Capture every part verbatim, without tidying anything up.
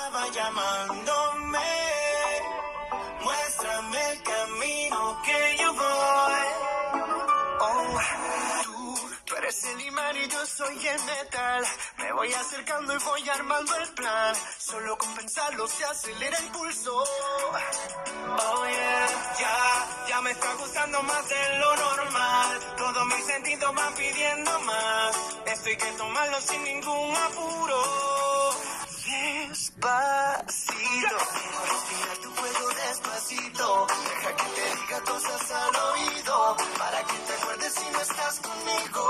estaba llamándome. Muéstrame el camino que yo voy. Oh, tú, tú eres el imán y yo soy el metal. Me voy acercando y voy armando el plan. Solo con pensarlo se acelera el pulso. Oh yeah, ya, ya me está gustando más de lo normal. Todos mis sentidos van pidiendo más. Esto hay que tomarlo sin ningún apuro. Despacito, quiero respirar tu cuello despacito. Deja que te diga cosas al oído, para que te acuerdes si no estás conmigo.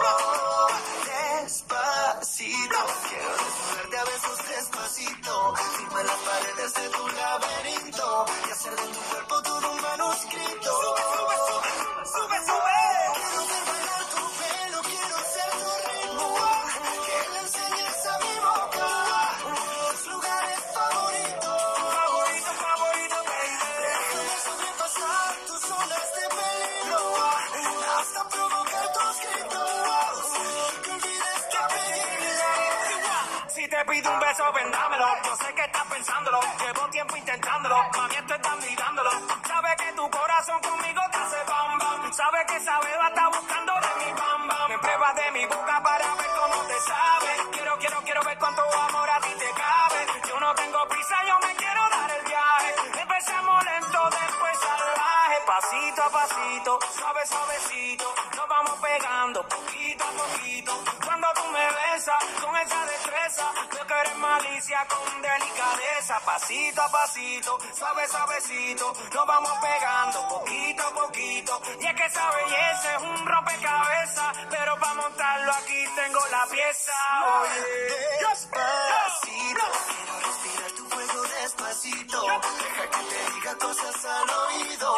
Despacito, quiero desnudarte a besos despacito. Firma las paredes de tu laberinto y hacer de tu cuerpo todo un manuscrito. Sube, sube, sube, sube, sube. Quiero ver bailar tu pelo, quiero ser tu ritmo. Que le enseñes a mi boca tus lugares favoritos. Favorito, favorito, baby. Déjame sobrepasar tus zonas de peligro hasta provocar tus gritos. Que olvides que pedirle. Si te pido un beso, vendámelo. Yo sé que estás pensándolo. Llevo tiempo intentándolo. Mami, esto estás mirándolo. Sabes que tu corazón conmigo te hace bam bam. Sabes que esa beba está buscando de mi bam bam. Me pruebas de mi boca para ver cómo te sabe. Quiero, quiero, quiero ver cuánto amor a ti te cabe. Yo no tengo prisa, yo me quiero dar el viaje. Empezamos lento, después salvaje. Pasito a pasito, suave, suavecito. Nos vamos pegando poquito a poquito. Cuando tú me besas con esa destreza, veo que eres malicia con delicadeza. Pasito a pasito, suave, suavecito. Nos vamos pegando poquito a poquito. Y es que esa belleza es un rompecabezas, pero para montarlo aquí tengo la pieza. Oye, despacito, quiero respirar tu fuego despacito. Deja que te diga cosas al oído,